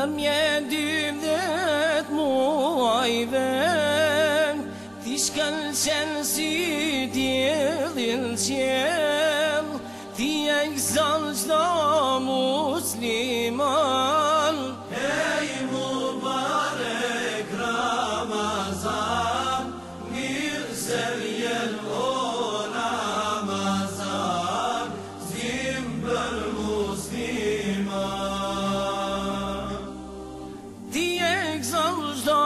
12 muajve ti shkëlqen si diellin qell, ti e gëzon çdo musliman. Ej Mubarek Ramazan, mirë se vjen o Ramazan, zim për musliman. Ti e gëzon çdo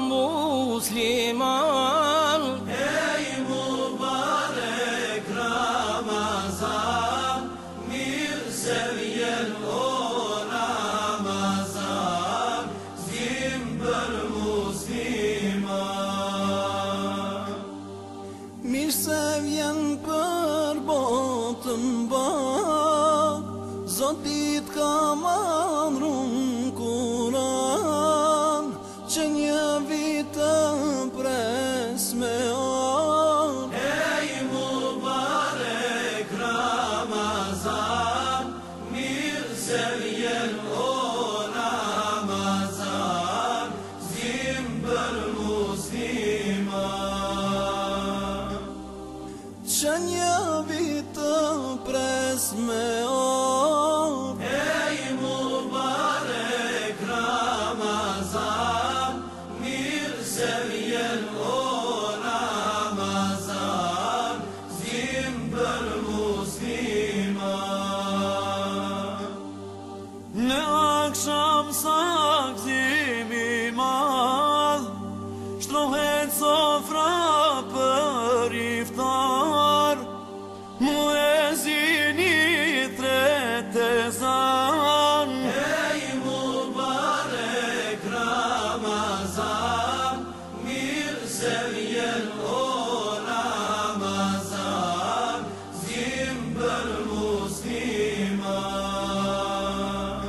musliman. Ej Mubarek Ramazan, mirë se vjen o Ramazan, zim për musliman. Mirë se vjen për botën bak, Zotit ka mandrun Kur'an, që një vit të pres me an. Ej Mubarek Ramazan, mirë se vjen o Ramazan, zim për musliman. Që një vit të pres me an. Ej Mubarek Ramazan, mirë se vjen o Ramazan, zim për musliman. Në akşam sakzimi madh, shtrohet sofra për iftar, muezini tret ezan. Ej Mubarek Ramazan, mirë se vjen o Ramazan, zim për musliman.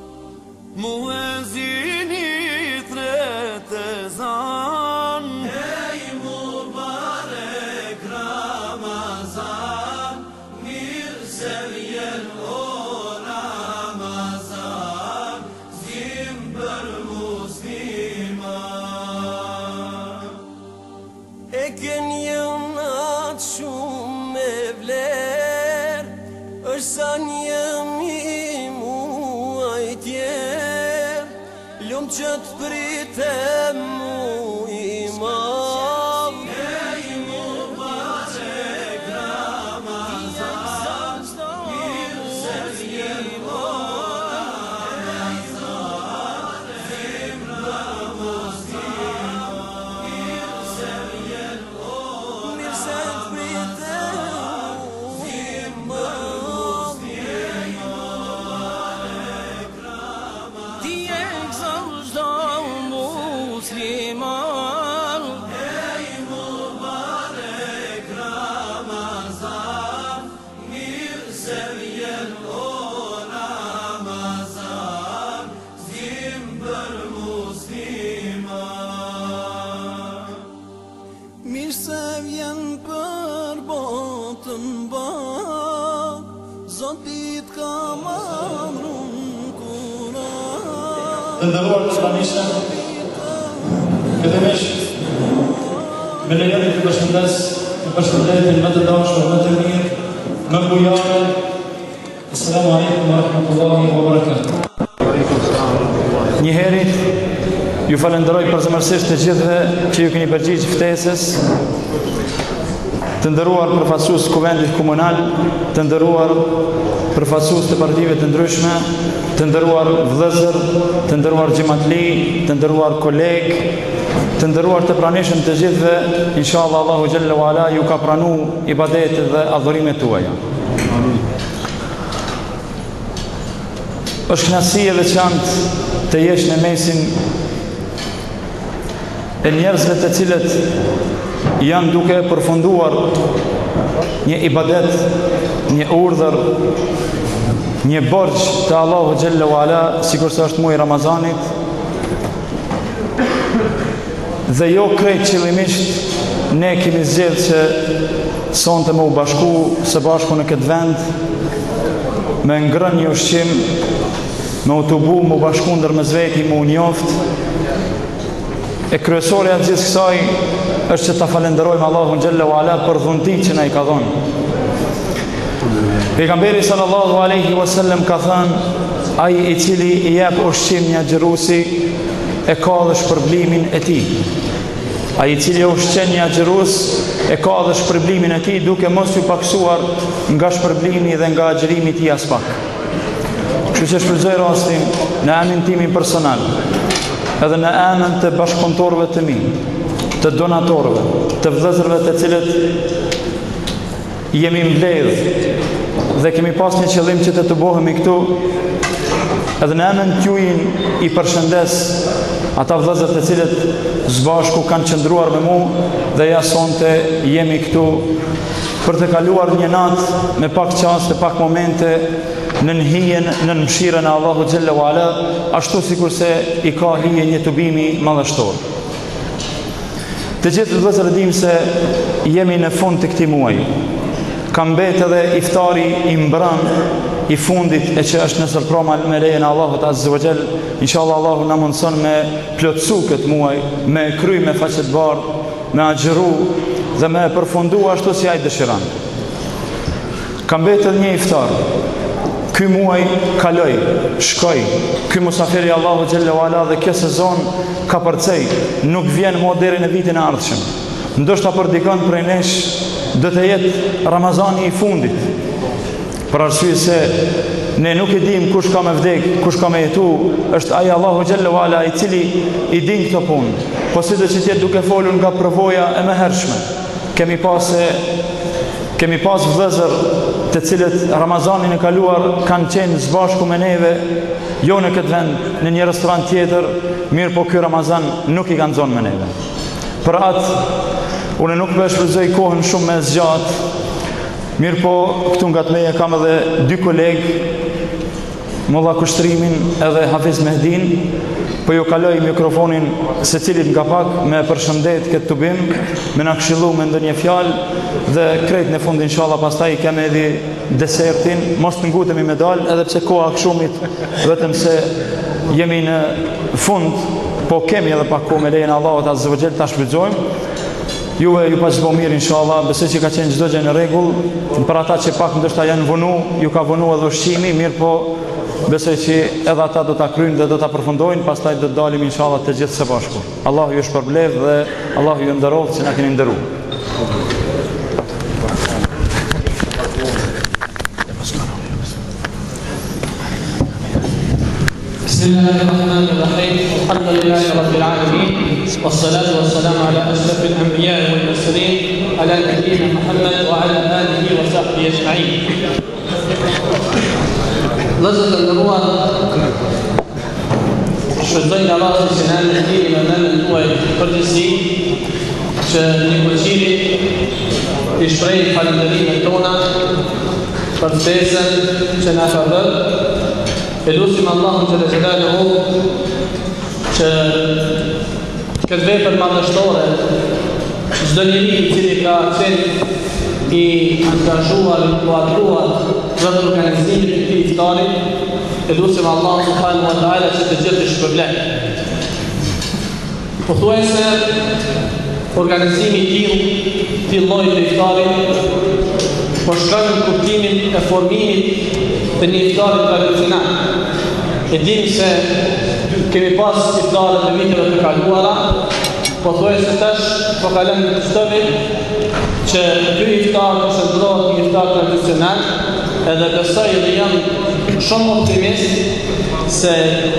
Muezini tret ezan. Ej Mubarek Ramazan, mirë se vjen o Ramazan, zim për musliman. E ken një natë shumë me vler, është sa një muaj tjer, lumë që të pritem mu i madh. Ej Mubarek Ramazan, mirë se vjen o Ramazan, zim për musliman. Mirë se vjen o Mirë se të pritem mu i madh. Ti e gëzon çdo musliman. Ej Mubarek Ramazan, mirë se vjen o Ramazan, zim për musliman. Mirë se vjen për botën bak, Zotit ka mandrun Kur'an. Të ndëruar islamishtë, fillimisht me lejoni të përshëndetin më të dashur, më të mirë, më bujare. Assalamu alaikum wa rahmatullahi wa barakatuh. Njëherit ju falenderoj përzemërsisht të gjithëve që ju keni përgjigjë ftesës, të ndëruar përfaqësues kuvendit komunal, të ndëruar përfaqësues të partive të ndryshme, të ndëruar vëllezër, të ndëruar xhamatli, të ndëruar koleg, të ndëruar të pranishëm të gjithëve, inshallah Allahu xhalla wa ala ju ka pranu ibadetet dhe adhurimet tuaja. Është kënaqësi e veçantë të jesh në mesin e njerëzve të cilët janë duke përfunduar një ibadet, një urdhër, një borxh të Allahu xhalla wa ala, sikur se është muaji i Ramazanit, dhe jo krejt qëllimisht ne kemi zgjedhur që sonte me u bashku së bashku në këtë vend me ngrënë një ushqim me utubu, me bashkundër me zveti, me unjoft. E kryesore atë gjithë kësaj është që ta falenderojmë Allahun Gjelle wa Ala për dhuntit që na i ka dhënë. Pejgamberi sallallahu alaihi wasallam ka thënë, ai i cili i jep ushqim një xherusi e ka dhe shpërblimin e tij. Ai i cili ushqen një xherus e ka dhe shpërblimin e tij, duke mos u paksuar nga shpërblimi dhe nga xherimi i tij as pak. Kështu që shfrytëzoj rastin në emrin tim personal, edhe në emrin të bashkëpunëtorëve të mi, të donatorëve, të vëllezërve të cilët jemi mbledh dhe kemi pas një qëllim që të bohemi këtu, edhe në emrin tuaj i përshëndes ata vëllezër të cilët zbashku kanë qëndruar me mua dhe ja sonte jemi këtu për të kaluar një natë me pak çaste, pak momente në hijen, në mëshirën e Allahu Gjelle wa Ala, ashtu sikurse i ka hije një tubimi madhështor. Të gjithë vëllezër dim se jemi në fund të këtij muaji. Ka mbet edhe iftari i mbran i fundit e që është nësër proma me lejen e Allahut Azza wa Jall. Inshallah Allahu na mundson me plotsu këtë muaj, me kry me faqet bardh, me agjëru dhe me përfundu ashtu si ai dëshiron. Ka mbet edhe një iftar. Ky muaj kaloi, shkoi. Ky musafiri Allahu Gjelle wa Ala dhe kjo sezon ka përcej, nuk vjen më deri në vitin e ardhshëm. Ndoshta për dikon prej nesh do të jetë Ramazani i fundit. Për arsye se ne nuk e dim kush ka me vdek, kush ka me jetu, është ai Allahu Gjelle wa Ala i cili i din këto punë. Po si do që tjetë duke folur nga përvoja e mëhershme. Kemi pas vëllezër të cilët Ramazanin e kaluar kanë qenë zbashku me neve, jo në këtë vend, në një restorant tjetër, mirë po ky Ramazan nuk i kanë zonë me neve. Për atë, unë nuk më shfrytëzoj kohën shumë me zgjat, mirë po këtu nga të meje kam edhe dy kolegë, Molla Kushtrimin edhe Hafiz Mehdin, po ju kaloj mikrofonin se cilit nga pak me përshëndet këtë tubim, me na këshillu me ndonjë fjalë dhe krejt në fund inshallah pastaj kemi edhe desertin, mos të ngutemi me dal, edhe pse koha këshumit vetëm se jemi në fund, po kemi edhe pak kohë me lejen e Allahut Azza wa Jall ta shfrytëzojmë. Juve ju pas bo mirë inshallah, besoj që ka qenë çdo gjë në rregull, për ata që pak ndoshta janë vonu, ju ka vonu edhe ushqimi, mirë po besoj që edhe ata do ta kryjnë dhe do ta përfundojnë, pastaj do të dalim inshallah të gjithë së bashku. Allahu ju shpërblet dhe Allahu ju nderoft që na keni nderuar. بسم الله الرحمن الرحيم الحمد لله رب العالمين والصلاة والسلام على أشرف الأنبياء والمرسلين على نبينا محمد وعلى آله وصحبه أجمعين. Vëllezër të nderuar, shpresojmë Allah që na ndihmoni në mënyrën tuaj përgjithësi që një kuçiri të shpreh falënderimet tona për fesën që na ka bërë. E lutim Allahun Gjelle Gjelaluhu që këtë vepër madhështore çdo njeri i cili ka qenë i angazhuar, i kuadruar për organizimin e këtij iftari, e lutim Allahun subhanahu wa taala që të gjithë të shpërblet. Pothuajse organizimi i këtij lloji të iftarit po shkon në kuptimin e formimit të një iftari tradicional. E dim se kemi pas iftarët e viteve të kaluara, pothuajse tash po kalon në çdo vit që ky iftar shndrohet një iftar tradicional, edhe besoj dhe jam shumë optimist se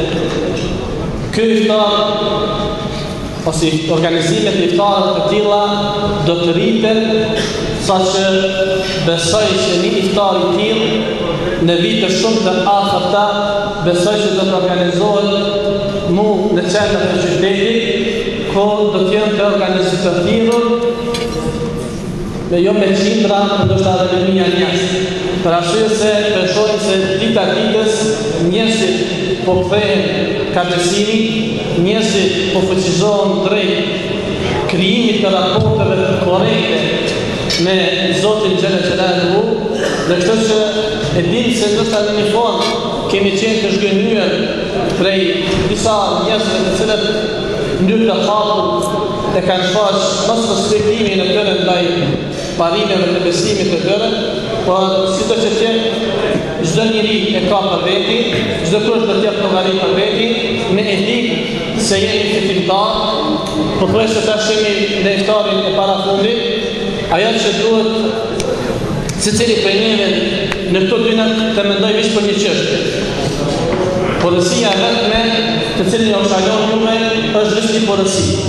ky iftar ose organizimet e iftarëve të tilla do të rriten, saqë besoj se një iftar i tillë në vite shumë të afërta besoj se do të organizohet në qendrat e qytetit, ku do të jenë të organizuar të thirrur me jo me qindra, ndoshta edhe me 1000 njerëz. Për arsye se besojmë se dita ditës njerëzit po kthehen ka besimi, njerëzit po fuqizohen drejt krijimit të raporteve të korrekte me Zotin Gjelle Gjelaluhu, dhe kështu që e dim se ndoshta në një formë kemi qenë të shgënjur prej disa njerëzve të cilët ndyrë të hapur e kanë shfaq mos respektimi në tyre ndaj parimeve të besimit të tyre, por sido që tjetë, çdo njeri e ka për veti, çdo kush do të jap llogari për veti, me e di se jemi fitimtar, pothuajse tash jemi në iftarin e parafundit, ajo që duhet secili prej neve në këto dyna të mendoj vetëm për një çështje. Porësia vetme të cilin jo shalon juve është vetëm një porësi.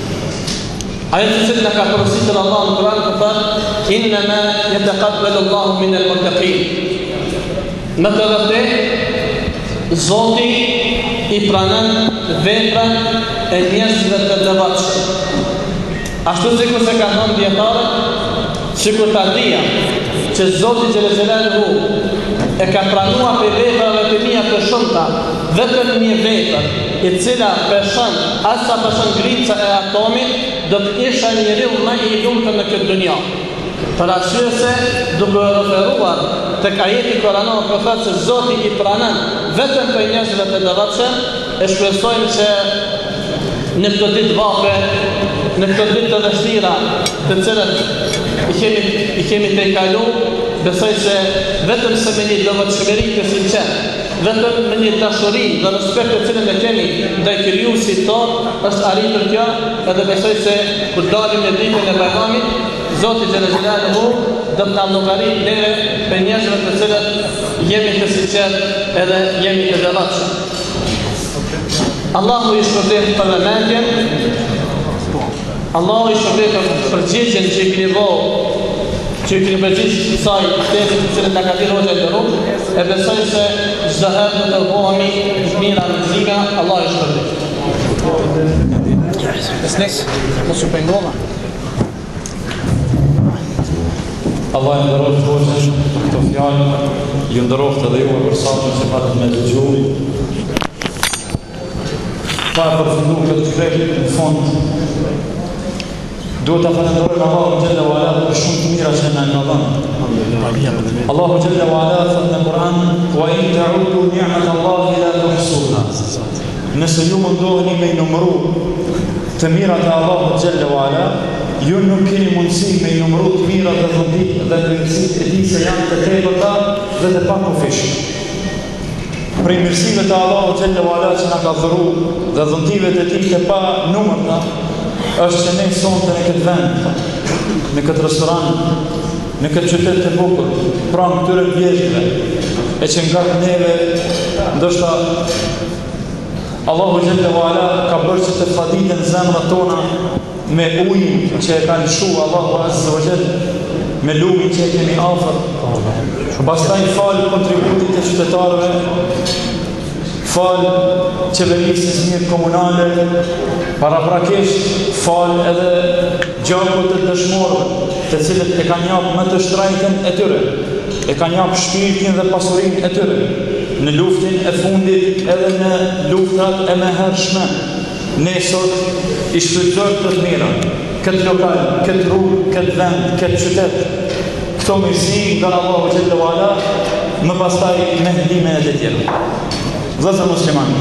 Ajo të cilin ka porësitur Allah në Kur'an të thënë innama yataqabbalu Allahu min al-muttaqin. Në të vërtet, Zoti i pranon veprat e njerëzve të devotshëm. Ashtu sikur se ka thënë dietarët, sikur ta dija që Zoti xhelaluhu e ka pranuar për veprave të mia të shumta, vetëm një vepër, e cila përshon asa përshon grica e atomit, do të isha njeriu më i lumtur në këtë dunjë. Për arsye se duke referuar tek ajeti koranor që thotë se Zoti i pranon vetëm për njerëzve të devotshëm, e shpresojmë që në këtë ditë vape, në këtë ditë të vështira, të cilët i kemi tejkalu, besoj se vetëm se me një devotshmëri të sinqertë, vetëm me një dashuri dhe respekt të cilën e kemi ndaj krijuesit ton, është arritur kjo, edhe besoj se kur dalim në ditën e Bajramit, Zoti xhelaluhu do të na llogarit neve për njerëzve të cilët jemi të sinqertë edhe jemi të devotshëm. Allahu i shpërblet për vëmendjen, Allahu i shpërblet për përgjigjen që i keni vënë, që i keni përgjigjë kësaj temë të cilën na ka dhënë Hoxha i nderuar, e besoj se çdo herë do të bëhemi të mira në zgjidhja, Allahu i shpërblet. Besnes, mos u pengolla. Allah i ndëroft Hoxhën për këto fjalë, ju ndëroft edhe ju për satën që patët me dëgju. Pa e përfundu këtë shkrejt në fund, duhet të falenderojmë Allahu Gjelle wa Ala për shumë të mira që na ka dhënë. Allahu Gjelle wa Ala thot në Kur'an: "Wa in ta'uddu ni'matallahi la tuhsuha." Nëse ju mundoheni me numëru të mirat e Allahut Gjelle wa Ala, ju nuk keni mundësi me numëru të mirat dhe dhëndit dhe mirësitë e tij se janë të tepërta dhe të pakufishme. Prej mirësive të Allahu Gjelle wa Ala që na ka dhuru dhe dhëndive të tij të pa numërta, është që ne sonte në këtë vend, në këtë restoran, në këtë qytet të bukur, pranë këtyre vjezhve, e që nga neve, ndoshta Allahu Gjelle wa Ala ka bërë që të faditen zemrat tona me ujin që e ka lëshu Allahu Azza wa Jall, me lumin që e kemi afër. Pastaj falë kontributit të qytetarëve, falë qeverisës mirë komunale, paraprakisht falë edhe gjakut të dëshmorëve, të cilët e kanë japë më të shtrajtën e tyre, e kanë japë shpirtin dhe pasurin e tyre, në luftin e fundit edhe në luftat e mëhershme. Ne sot i shfrytëzojmë të mira, këtë lokal, këtë rrugë, këtë vend, këtë qytet, këto mirësi nga Allahu Gjelle wa Ala, më pastaj me hendime e të tjera. Vëllezër muslimanë,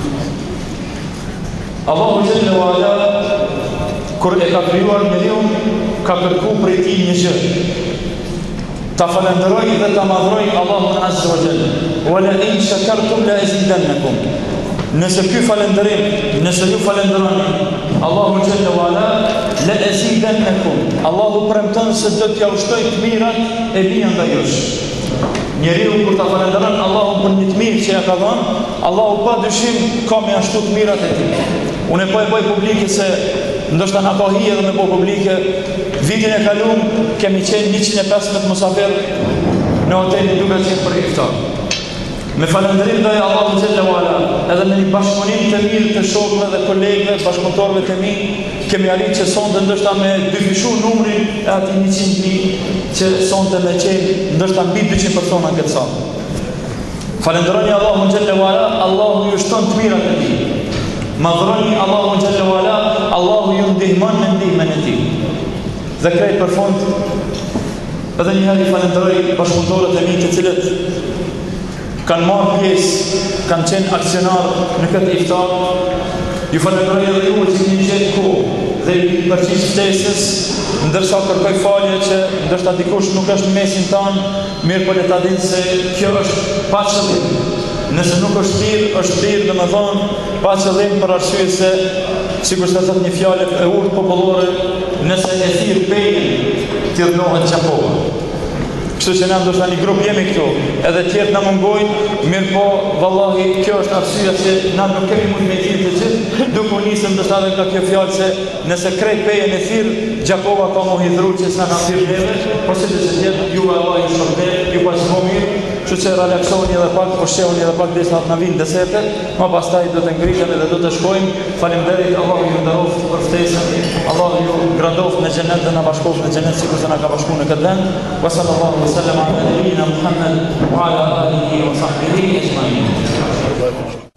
Allahu Gjelle wa Ala, kur e ka krijuar njeriun, ka kërku prej tij një gjë: ta falenderoj dhe ta madhroj Allahun Azza wa Jalla. Wala in shakartum la azidannakum. Nëse ky falënderim, nëse ju falenderoni Allahu Gjelle wa Ala, la azidannakum. Allahu premton se do t'ja ushtoj të mirat e mia ndaj jush. Njeriu kur ta falenderon Allahun për një të mirë që ja ka dhënë, Allahu pa dyshim ka me ashtu të mirat e tij. Unë po e bëj publike se ndoshta na ka hije edhe me po publike. Vitin e kaluar kemi qenë 115 musafir në hotelin duke qenë për iftar. Me falënderim ndaj Allahut Gjelle wa Ala, edhe me një bashkëpunim të mirë të shokëve dhe kolegëve, bashkëpunëtorëve të mi, kemi arritur që sonte ndoshta me dyfishu numrin e atij 100.000 që sonte me qenë ndoshta mbi 200 persona në këtë salë. Falenderoni Allahun Gjelle wa Ala, Allahu ju shton të mirat e tij. Madhroni Allahun Gjelle wa Ala, Allahu ju ndihmon me ndihmën e tij. Dhe krejt për fund, edhe një herë i falenderoj bashkëpunëtorët e mi të cilët kanë marrë pjesë, kanë qenë aksionar në këtë iftar. Ju falenderoj edhe ju që keni gjetë kohë dhe i përgjigj ftesës, ndërsa kërkoj falje që ndoshta dikush nuk është në mesin tanë, mirë po le ta dinë se kjo është pa qëllim. Nëse nuk është thirr, domethënë pa qëllim për arsye se sikur të thotë një fjalë e urtë popullore, nëse e thirr pejen, thirrnohet çapova. Kështu që na ndoshta një grup jemi këtu, edhe tjerë na mungojnë, mirë po, vallahi, kjo është arsyeja që na nuk kemi mund me thirrë të gjithë, duke u nisur ndoshta edhe nga kjo fjalë se nëse krejt pejen e thirr, Gjakova ka mu hidhru që s'na ka thirrë neve, po si që tjetë, ju Allah i shpërblet, ju pa që mirë, kështu që relaksoheni edhe pak, po shqehuni edhe pak desa na vinë desertet, ma pastaj do të ngritemi dhe do të shkojmë. Faleminderit, Allah ju nderoft për ftesën, Allah ju gradoft në xhenet dhe na bashkoft në xhenet sikur se na ka bashkuar në këtë vend. Wa sallallahu wa sallam ala nabiyina Muhammad wa ala alihi wa sahbihi ajma'in.